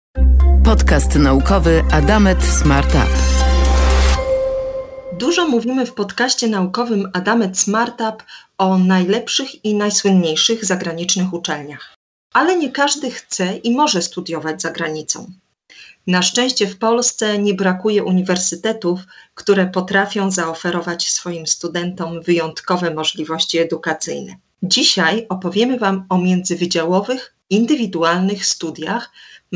Podcast naukowy Adamet SmartUp. Dużo mówimy w podcaście naukowym Adamet SmartUp o najlepszych i najsłynniejszych zagranicznych uczelniach. Ale nie każdy chce i może studiować za granicą. Na szczęście w Polsce nie brakuje uniwersytetów, które potrafią zaoferować swoim studentom wyjątkowe możliwości edukacyjne. Dzisiaj opowiemy Wam o międzywydziałowych, indywidualnych studiach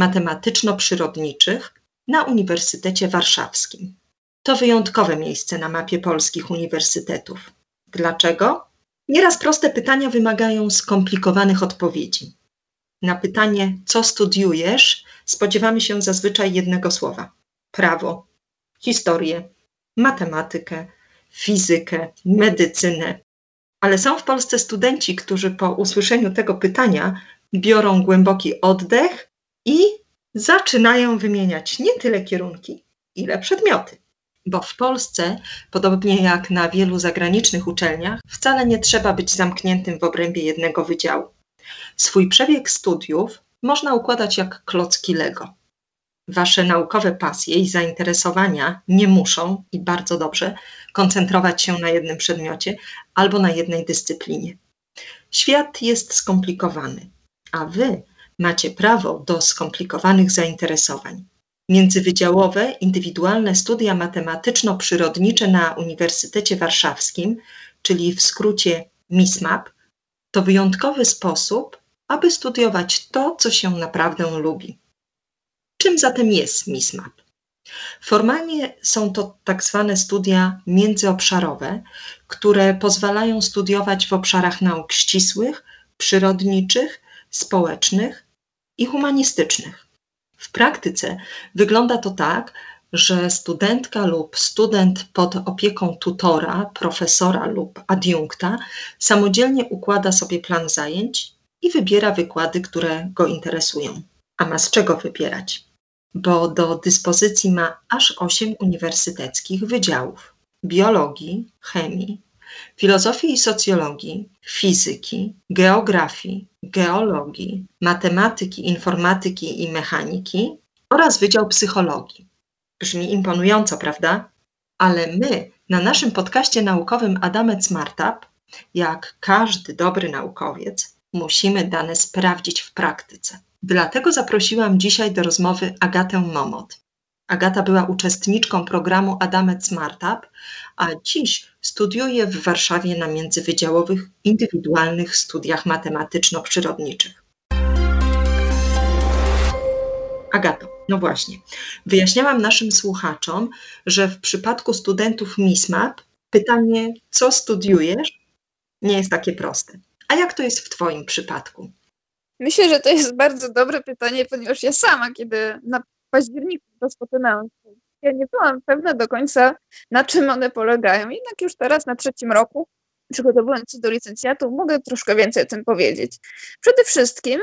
matematyczno-przyrodniczych na Uniwersytecie Warszawskim. To wyjątkowe miejsce na mapie polskich uniwersytetów. Dlaczego? Nieraz proste pytania wymagają skomplikowanych odpowiedzi. Na pytanie, co studiujesz, spodziewamy się zazwyczaj jednego słowa. Prawo, historię, matematykę, fizykę, medycynę. Ale są w Polsce studenci, którzy po usłyszeniu tego pytania biorą głęboki oddech i zaczynają wymieniać nie tyle kierunki, ile przedmioty. Bo w Polsce, podobnie jak na wielu zagranicznych uczelniach, wcale nie trzeba być zamkniętym w obrębie jednego wydziału. Swój przebieg studiów można układać jak klocki Lego. Wasze naukowe pasje i zainteresowania nie muszą, i bardzo dobrze, koncentrować się na jednym przedmiocie albo na jednej dyscyplinie. Świat jest skomplikowany, a wy macie prawo do skomplikowanych zainteresowań. Międzywydziałowe, indywidualne studia matematyczno-przyrodnicze na Uniwersytecie Warszawskim, czyli w skrócie MISMAP, to wyjątkowy sposób, aby studiować to, co się naprawdę lubi. Czym zatem jest MISMAP? Formalnie są to tak zwane studia międzyobszarowe, które pozwalają studiować w obszarach nauk ścisłych, przyrodniczych, społecznych i humanistycznych. W praktyce wygląda to tak, że studentka lub student pod opieką tutora, profesora lub adiunkta samodzielnie układa sobie plan zajęć i wybiera wykłady, które go interesują. A ma z czego wybierać? Bo do dyspozycji ma aż 8 uniwersyteckich wydziałów: biologii, chemii, filozofii i socjologii, fizyki, geografii, geologii, matematyki, informatyki i mechaniki oraz Wydział Psychologii. Brzmi imponująco, prawda? Ale my na naszym podcaście naukowym Adamet SmartUp, jak każdy dobry naukowiec, musimy dane sprawdzić w praktyce. Dlatego zaprosiłam dzisiaj do rozmowy Agatę Momot. Agata była uczestniczką programu Adamet SmartUp, a dziś studiuje w Warszawie na międzywydziałowych, indywidualnych studiach matematyczno-przyrodniczych. Agato, no właśnie, wyjaśniałam naszym słuchaczom, że w przypadku studentów MISMAP pytanie, co studiujesz, nie jest takie proste. A jak to jest w Twoim przypadku? Myślę, że to jest bardzo dobre pytanie, ponieważ ja sama, kiedy na październiku rozpoczynałam studia, ja nie byłam pewna do końca, na czym one polegają. Jednak już teraz na 3. roku, przygotowując się do licencjatu, mogę troszkę więcej o tym powiedzieć. Przede wszystkim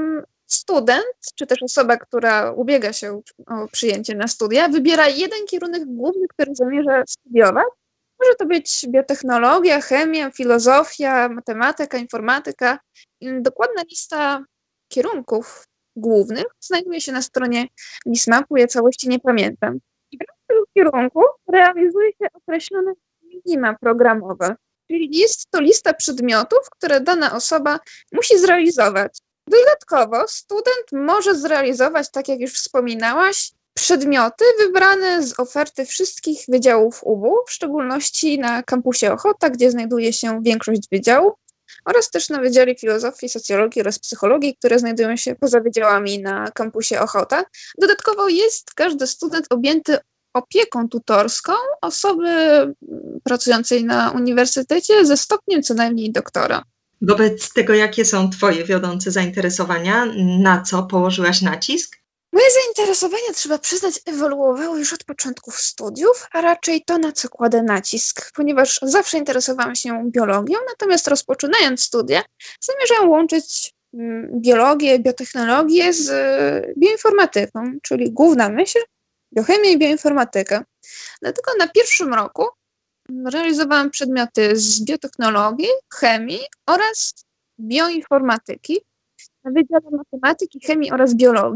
student, czy też osoba, która ubiega się o przyjęcie na studia, wybiera jeden kierunek główny, który zamierza studiować. Może to być biotechnologia, chemia, filozofia, matematyka, informatyka. Dokładna lista kierunków głównych znajduje się na stronie MISMAP-u, ja całości nie pamiętam. I w ramach tego kierunku realizuje się określone minima programowe, czyli jest to lista przedmiotów, które dana osoba musi zrealizować. Dodatkowo student może zrealizować, tak jak już wspominałaś, przedmioty wybrane z oferty wszystkich wydziałów UW, w szczególności na kampusie Ochota, gdzie znajduje się większość wydziałów, oraz też na Wydziale Filozofii, Socjologii oraz Psychologii, które znajdują się poza wydziałami na kampusie Ochota. Dodatkowo jest każdy student objęty opieką tutorską osoby pracującej na uniwersytecie ze stopniem co najmniej doktora. Wobec tego, jakie są Twoje wiodące zainteresowania, na co położyłaś nacisk? Moje zainteresowania, trzeba przyznać, ewoluowały już od początków studiów, a raczej to, na co kładę nacisk, ponieważ zawsze interesowałam się biologią, natomiast rozpoczynając studia, zamierzałam łączyć biologię, biotechnologię z bioinformatyką, czyli główna myśl, biochemia i bioinformatyka. Dlatego na 1. roku realizowałam przedmioty z biotechnologii, chemii oraz bioinformatyki na Wydziale Matematyki, Chemii oraz Biologii.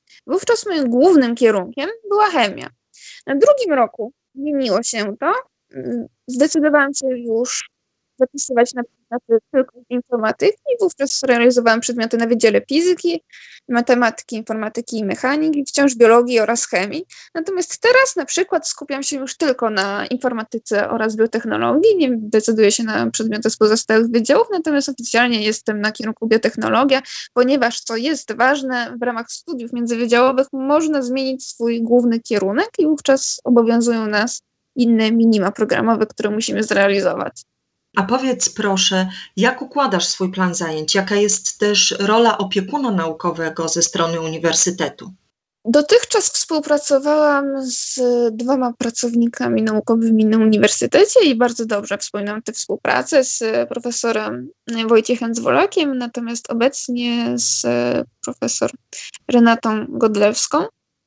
Wówczas moim głównym kierunkiem była chemia. Na drugim roku zmieniło się to. Zdecydowałam się już zapisywać na przedmioty tylko z informatyki i wówczas realizowałam przedmioty na Wydziale Fizyki, Matematyki, Informatyki i Mechaniki, wciąż biologii oraz chemii. Natomiast teraz na przykład skupiam się już tylko na informatyce oraz biotechnologii, nie decyduję się na przedmioty z pozostałych wydziałów, natomiast oficjalnie jestem na kierunku biotechnologia, ponieważ co jest ważne, w ramach studiów międzywydziałowych można zmienić swój główny kierunek i wówczas obowiązują nas inne minima programowe, które musimy zrealizować. A powiedz proszę, jak układasz swój plan zajęć? Jaka jest też rola opiekuna naukowego ze strony uniwersytetu? Dotychczas współpracowałam z 2 pracownikami naukowymi na uniwersytecie i bardzo dobrze wspominam tę współpracę z profesorem Wojciechem Zwolakiem, natomiast obecnie z profesor Renatą Godlewską.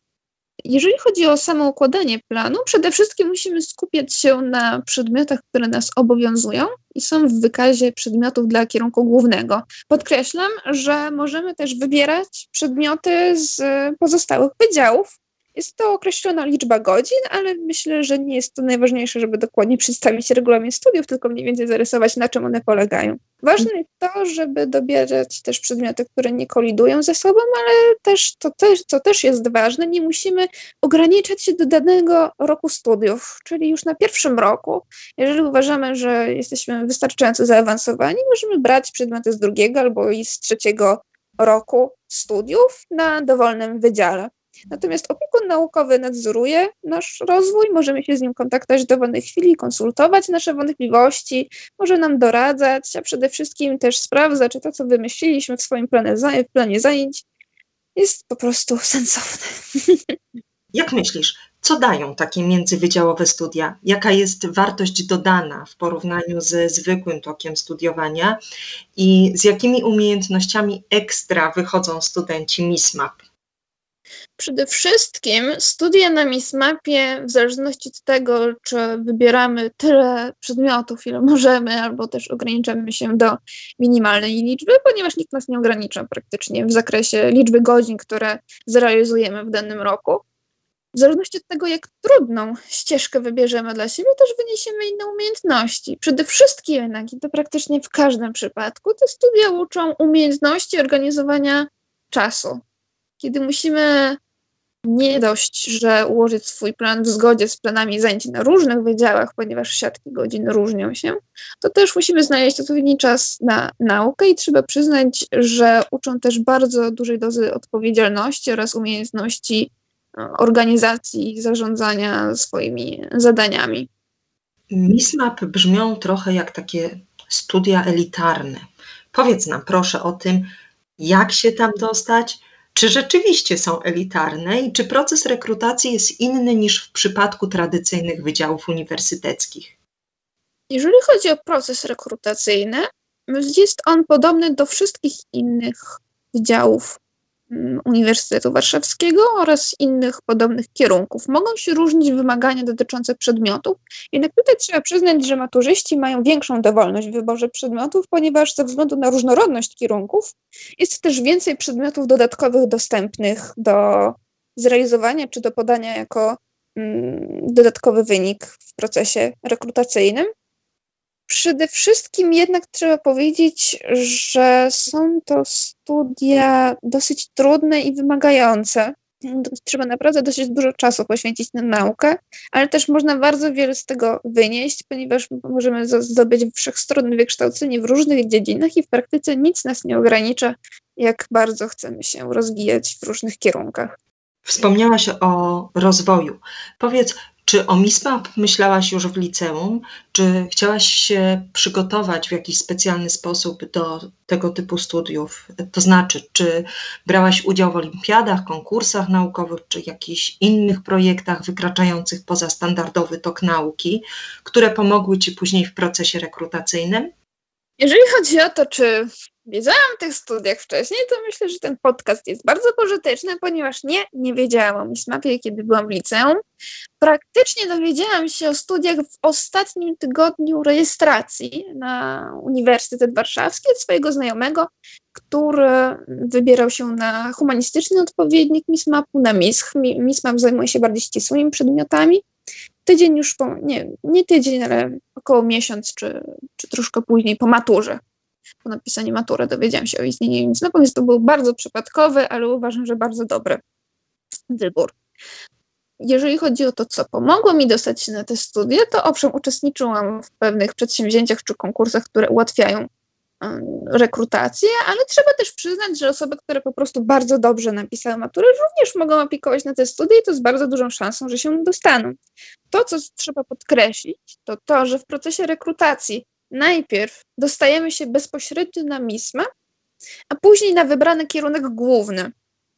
Jeżeli chodzi o samo układanie planu, przede wszystkim musimy skupiać się na przedmiotach, które nas obowiązują i są w wykazie przedmiotów dla kierunku głównego. Podkreślam, że możemy też wybierać przedmioty z pozostałych wydziałów. Jest to określona liczba godzin, ale myślę, że nie jest to najważniejsze, żeby dokładnie przedstawić regulamin studiów, tylko mniej więcej zarysować, na czym one polegają. Ważne jest to, żeby dobierać też przedmioty, które nie kolidują ze sobą, ale też, co też jest ważne, nie musimy ograniczać się do danego roku studiów, czyli już na pierwszym roku, jeżeli uważamy, że jesteśmy wystarczająco zaawansowani, możemy brać przedmioty z 2. albo i z 3. roku studiów na dowolnym wydziale. Natomiast opiekun naukowy nadzoruje nasz rozwój, możemy się z nim kontaktować w dowolnej chwili, konsultować nasze wątpliwości, może nam doradzać, a przede wszystkim też sprawdza, czy to, co wymyśliliśmy w swoim planie zajęć, jest po prostu sensowne. Jak myślisz, co dają takie międzywydziałowe studia? Jaka jest wartość dodana w porównaniu ze zwykłym tokiem studiowania i z jakimi umiejętnościami ekstra wychodzą studenci MISMAP? Przede wszystkim studia na MISMAP-ie, w zależności od tego, czy wybieramy tyle przedmiotów, ile możemy, albo też ograniczamy się do minimalnej liczby, ponieważ nikt nas nie ogranicza praktycznie w zakresie liczby godzin, które zrealizujemy w danym roku. W zależności od tego, jak trudną ścieżkę wybierzemy dla siebie, też wyniesiemy inne umiejętności. Przede wszystkim jednak, i to praktycznie w każdym przypadku, te studia uczą umiejętności organizowania czasu. Kiedy musimy nie dość, że ułożyć swój plan w zgodzie z planami zajęć na różnych wydziałach, ponieważ siatki godzin różnią się, to też musimy znaleźć odpowiedni czas na naukę i trzeba przyznać, że uczą też bardzo dużej dozy odpowiedzialności oraz umiejętności organizacji i zarządzania swoimi zadaniami. MISMAP brzmią trochę jak takie studia elitarne. Powiedz nam proszę o tym, jak się tam dostać, czy rzeczywiście są elitarne i czy proces rekrutacji jest inny niż w przypadku tradycyjnych wydziałów uniwersyteckich? Jeżeli chodzi o proces rekrutacyjny, jest on podobny do wszystkich innych wydziałów Uniwersytetu Warszawskiego oraz innych podobnych kierunków. Mogą się różnić wymagania dotyczące przedmiotów, jednak tutaj trzeba przyznać, że maturzyści mają większą dowolność w wyborze przedmiotów, ponieważ ze względu na różnorodność kierunków jest też więcej przedmiotów dodatkowych dostępnych do zrealizowania czy do podania jako dodatkowy wynik w procesie rekrutacyjnym. Przede wszystkim jednak trzeba powiedzieć, że są to studia dosyć trudne i wymagające. Trzeba naprawdę dosyć dużo czasu poświęcić na naukę, ale też można bardzo wiele z tego wynieść, ponieważ możemy zdobyć wszechstronne wykształcenie w różnych dziedzinach i w praktyce nic nas nie ogranicza, jak bardzo chcemy się rozwijać w różnych kierunkach. Wspomniałaś o rozwoju. Powiedz, czy o MISMAP myślałaś już w liceum? Czy chciałaś się przygotować w jakiś specjalny sposób do tego typu studiów? To znaczy, czy brałaś udział w olimpiadach, konkursach naukowych, czy jakichś innych projektach wykraczających poza standardowy tok nauki, które pomogły Ci później w procesie rekrutacyjnym? Jeżeli chodzi o to, czy wiedziałam o tych studiach wcześniej, to myślę, że ten podcast jest bardzo pożyteczny, ponieważ nie wiedziałam o MISMAP-ie, kiedy byłam w liceum. Praktycznie dowiedziałam się o studiach w ostatnim tygodniu rejestracji na Uniwersytet Warszawski od swojego znajomego, który wybierał się na humanistyczny odpowiednik MISMAP-u, na MISH. MISMAP zajmuje się bardziej ścisłymi przedmiotami. Tydzień już nie tydzień, ale około miesiąc, czy troszkę później po maturze. Po napisaniu matury dowiedziałam się o istnieniu MISMAP-u, więc to był bardzo przypadkowy, ale uważam, że bardzo dobry wybór. Jeżeli chodzi o to, co pomogło mi dostać się na te studia, to owszem, uczestniczyłam w pewnych przedsięwzięciach czy konkursach, które ułatwiają rekrutację, ale trzeba też przyznać, że osoby, które po prostu bardzo dobrze napisały maturę, również mogą aplikować na te studia i to z bardzo dużą szansą, że się dostaną. To, co trzeba podkreślić, to to, że w procesie rekrutacji najpierw dostajemy się bezpośrednio na MISMAP, a później na wybrany kierunek główny.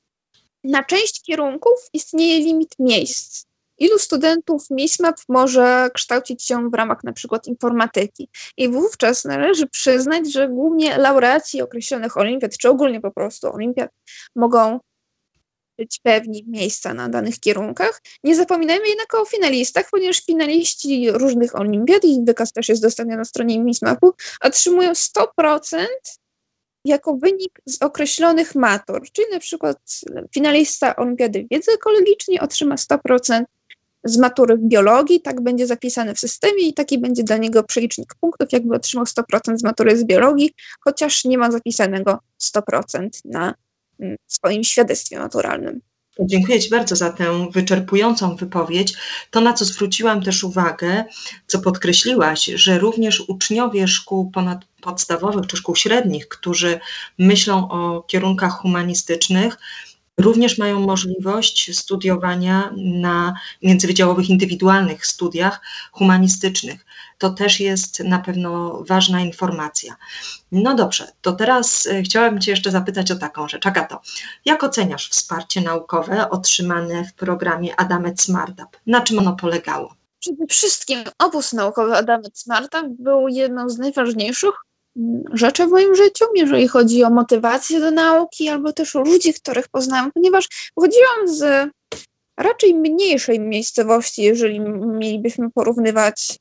Na część kierunków istnieje limit miejsc. Ilu studentów MISMAP może kształcić się w ramach na przykład informatyki? I wówczas należy przyznać, że głównie laureaci określonych olimpiad, czy ogólnie po prostu olimpiad, mogą być pewni miejsca na danych kierunkach. Nie zapominajmy jednak o finalistach, ponieważ finaliści różnych olimpiad, ich wykaz też jest dostępny na stronie MISMAP-u, otrzymują 100% jako wynik z określonych matur. Czyli na przykład finalista Olimpiady Wiedzy Ekologicznej otrzyma 100% z matury w biologii, tak będzie zapisane w systemie i taki będzie dla niego przelicznik punktów, jakby otrzymał 100% z matury z biologii, chociaż nie ma zapisanego 100% na swoim świadectwie maturalnym. Dziękuję Ci bardzo za tę wyczerpującą wypowiedź. To, na co zwróciłam też uwagę, co podkreśliłaś, że również uczniowie szkół ponadpodstawowych czy szkół średnich, którzy myślą o kierunkach humanistycznych, również mają możliwość studiowania na międzywydziałowych, indywidualnych studiach humanistycznych. To też jest na pewno ważna informacja. No dobrze, to teraz chciałabym Cię jeszcze zapytać o taką rzecz. Agato, jak oceniasz wsparcie naukowe otrzymane w programie Adamet SmartUp? Na czym ono polegało? Przede wszystkim obóz naukowy Adamet SmartUp był jedną z najważniejszych rzeczy w moim życiu, jeżeli chodzi o motywację do nauki, albo też o ludzi, których poznałam, ponieważ pochodziłam z raczej mniejszej miejscowości, jeżeli mielibyśmy porównywać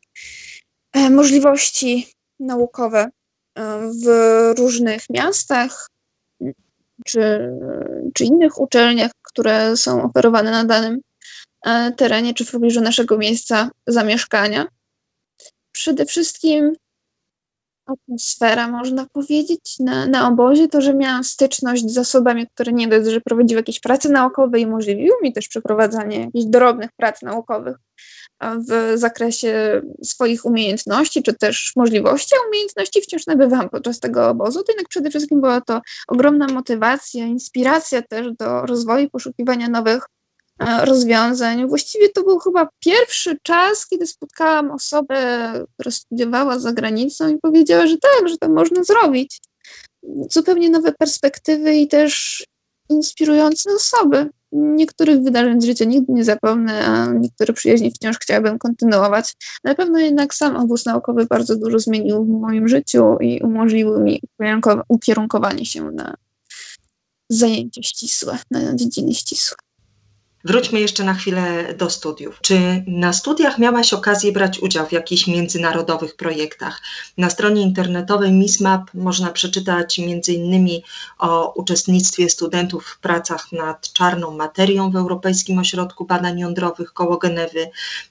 możliwości naukowe w różnych miastach czy innych uczelniach, które są oferowane na danym terenie, czy w pobliżu naszego miejsca zamieszkania. Przede wszystkim atmosfera, można powiedzieć, na obozie, to, że miałam styczność z osobami, które nie dość, że prowadziły jakieś prace naukowe i umożliwiły mi też przeprowadzanie jakichś drobnych prac naukowych w zakresie swoich umiejętności, czy też możliwości, a umiejętności wciąż nabywałam podczas tego obozu, to jednak przede wszystkim była to ogromna motywacja, inspiracja też do rozwoju, poszukiwania nowych rozwiązań. Właściwie to był chyba pierwszy czas, kiedy spotkałam osobę, która studiowała za granicą i powiedziała, że tak, że to można zrobić. Zupełnie nowe perspektywy i też inspirujące osoby. Niektórych wydarzeń z życia nigdy nie zapomnę, a niektóre przyjaźnie wciąż chciałabym kontynuować. Na pewno jednak sam obóz naukowy bardzo dużo zmienił w moim życiu i umożliwił mi ukierunkowanie się na zajęcia ścisłe, na dziedziny ścisłe. Wróćmy jeszcze na chwilę do studiów. Czy na studiach miałaś okazję brać udział w jakichś międzynarodowych projektach? Na stronie internetowej MISMAP można przeczytać m.in. o uczestnictwie studentów w pracach nad czarną materią w Europejskim Ośrodku Badań Jądrowych koło Genewy,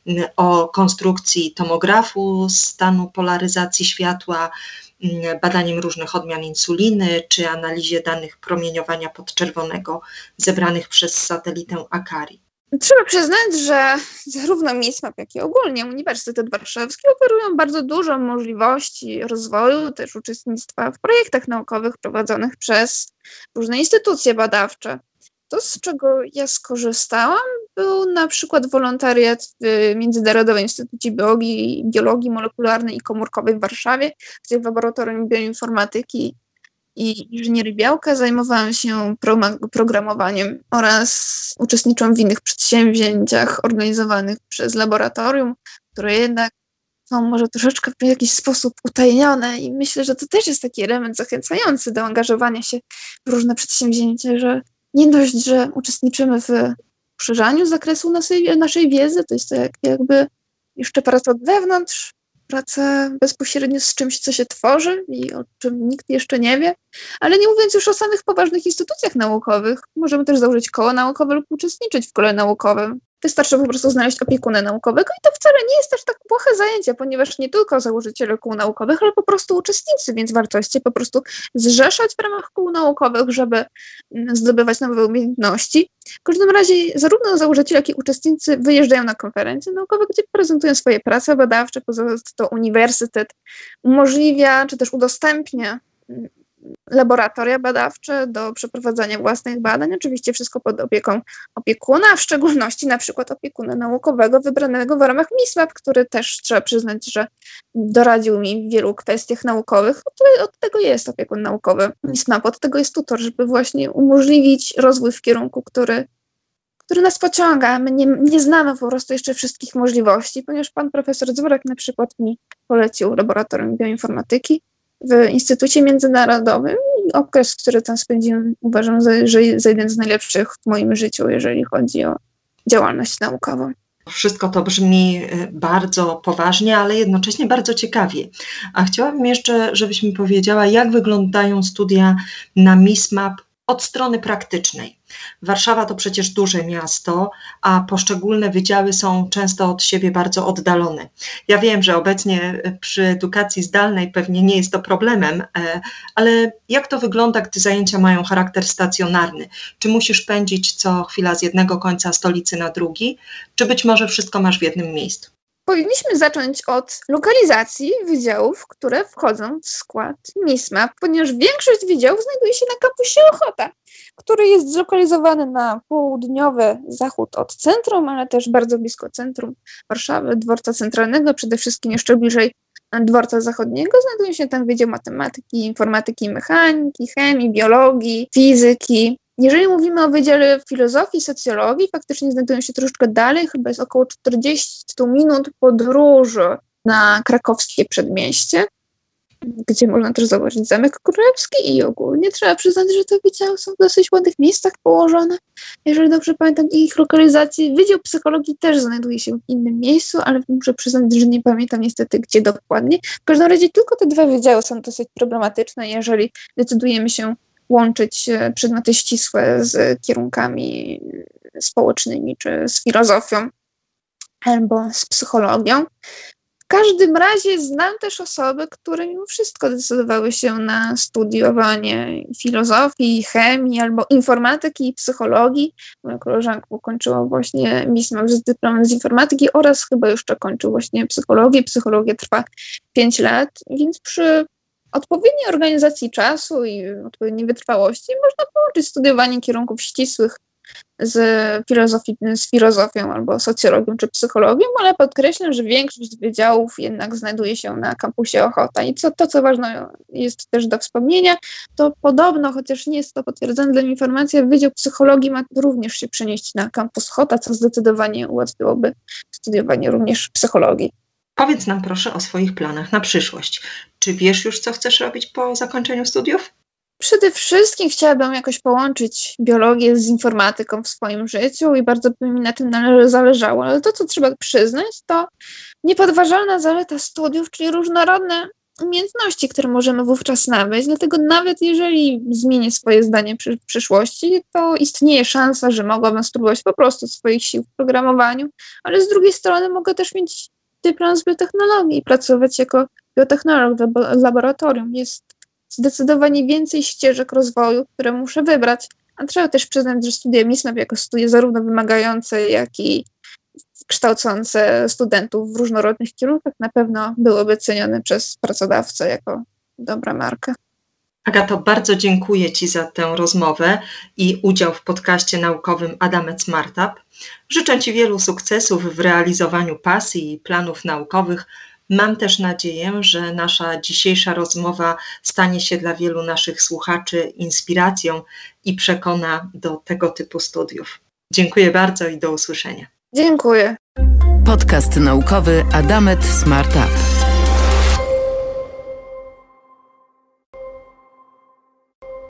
o konstrukcji tomografu stanu polaryzacji światła, badaniem różnych odmian insuliny, czy analizie danych promieniowania podczerwonego zebranych przez satelitę Akari. Trzeba przyznać, że zarówno MISMAP, jak i ogólnie Uniwersytet Warszawski oferują bardzo dużo możliwości rozwoju, też uczestnictwa w projektach naukowych prowadzonych przez różne instytucje badawcze. To, z czego ja skorzystałam, był na przykład wolontariat w Międzynarodowym Instytucie Biologii Molekularnej i Komórkowej w Warszawie, gdzie w laboratorium bioinformatyki i inżynierii białka zajmowałam się programowaniem oraz uczestniczyłam w innych przedsięwzięciach organizowanych przez laboratorium, które jednak są może troszeczkę w jakiś sposób utajnione i myślę, że to też jest taki element zachęcający do angażowania się w różne przedsięwzięcia, że nie dość, że uczestniczymy w poszerzaniu zakresu naszej wiedzy, to jest to jakby jeszcze praca od wewnątrz, praca bezpośrednio z czymś, co się tworzy i o czym nikt jeszcze nie wie, ale nie mówiąc już o samych poważnych instytucjach naukowych, możemy też założyć koło naukowe lub uczestniczyć w kole naukowym. Wystarczy po prostu znaleźć opiekuna naukowego i to wcale nie jest też tak płoche zajęcie, ponieważ nie tylko założyciele kół naukowych, ale po prostu uczestnicy, więc warto jest się po prostu zrzeszać w ramach kół naukowych, żeby zdobywać nowe umiejętności. W każdym razie zarówno założyciele, jak i uczestnicy wyjeżdżają na konferencje naukowe, gdzie prezentują swoje prace badawcze, poza to uniwersytet umożliwia, czy też udostępnia laboratoria badawcze do przeprowadzania własnych badań. Oczywiście wszystko pod opieką opiekuna, a w szczególności na przykład opiekuna naukowego wybranego w ramach MISMAP, który też trzeba przyznać, że doradził mi w wielu kwestiach naukowych. Od tego jest opiekun naukowy MISMAP, od tego jest tutor, żeby właśnie umożliwić rozwój w kierunku, który nas pociąga. My nie znamy po prostu jeszcze wszystkich możliwości, ponieważ pan profesor Dzworek na przykład mi polecił laboratorium bioinformatyki w Instytucie Międzynarodowym i okres, który tam spędziłem, uważam za jeden z najlepszych w moim życiu, jeżeli chodzi o działalność naukową. Wszystko to brzmi bardzo poważnie, ale jednocześnie bardzo ciekawie. A chciałabym jeszcze, żebyś mi powiedziała, jak wyglądają studia na MISMAP od strony praktycznej. Warszawa to przecież duże miasto, a poszczególne wydziały są często od siebie bardzo oddalone. Ja wiem, że obecnie przy edukacji zdalnej pewnie nie jest to problemem, ale jak to wygląda, gdy zajęcia mają charakter stacjonarny? Czy musisz pędzić co chwila z jednego końca stolicy na drugi, czy być może wszystko masz w jednym miejscu? Powinniśmy zacząć od lokalizacji wydziałów, które wchodzą w skład MISMAP, ponieważ większość wydziałów znajduje się na kampusie Ochota, który jest zlokalizowany na południowy zachód od centrum, ale też bardzo blisko centrum Warszawy, dworca centralnego, przede wszystkim jeszcze bliżej dworca zachodniego. Znajduje się tam wydział matematyki, informatyki, mechaniki, chemii, biologii, fizyki. Jeżeli mówimy o Wydziale Filozofii, Socjologii, faktycznie znajdują się troszeczkę dalej, chyba jest około 40 minut podróży na krakowskie przedmieście, gdzie można też zobaczyć Zamek Królewski i ogólnie trzeba przyznać, że te wydziały są w dosyć ładnych miejscach położone. Jeżeli dobrze pamiętam ich lokalizację, Wydział Psychologii też znajduje się w innym miejscu, ale muszę przyznać, że nie pamiętam niestety gdzie dokładnie. W każdym razie tylko te dwa wydziały są dosyć problematyczne, jeżeli decydujemy się łączyć przedmioty ścisłe z kierunkami społecznymi, czy z filozofią, albo z psychologią. W każdym razie znam też osoby, które mimo wszystko decydowały się na studiowanie filozofii, chemii, albo informatyki i psychologii. Moja koleżanka ukończyła właśnie MISMAP z dyplomem z informatyki oraz chyba jeszcze kończył właśnie psychologię. Psychologia trwa 5 lat, więc przy odpowiedniej organizacji czasu i odpowiedniej wytrwałości można połączyć studiowanie kierunków ścisłych z filozofią albo socjologią czy psychologią, ale podkreślam, że większość wydziałów jednak znajduje się na kampusie Ochota. I co ważne jest też do wspomnienia, to podobno, chociaż nie jest to potwierdzone dla mnie informacja, Wydział Psychologii ma również się przenieść na kampus Ochota, co zdecydowanie ułatwiłoby studiowanie również psychologii. Powiedz nam proszę o swoich planach na przyszłość. Czy wiesz już, co chcesz robić po zakończeniu studiów? Przede wszystkim chciałabym jakoś połączyć biologię z informatyką w swoim życiu i bardzo by mi na tym zależało, ale to, co trzeba przyznać, to niepodważalna zaleta studiów, czyli różnorodne umiejętności, które możemy wówczas nabyć, dlatego nawet jeżeli zmienię swoje zdanie w przyszłości, to istnieje szansa, że mogłabym spróbować po prostu swoich sił w programowaniu, ale z drugiej strony mogę też mieć dyplom z biotechnologii i pracować jako biotechnolog w laboratorium. Jest zdecydowanie więcej ścieżek rozwoju, które muszę wybrać, a trzeba też przyznać, że studia MISMAP jako studia zarówno wymagające, jak i kształcące studentów w różnorodnych kierunkach na pewno byłyby cenione przez pracodawcę jako dobra marka. Agato, bardzo dziękuję Ci za tę rozmowę i udział w podcaście naukowym Adamet Smartup. Życzę Ci wielu sukcesów w realizowaniu pasji i planów naukowych. Mam też nadzieję, że nasza dzisiejsza rozmowa stanie się dla wielu naszych słuchaczy inspiracją i przekona do tego typu studiów. Dziękuję bardzo i do usłyszenia. Dziękuję. Podcast naukowy Adamet Smart Up.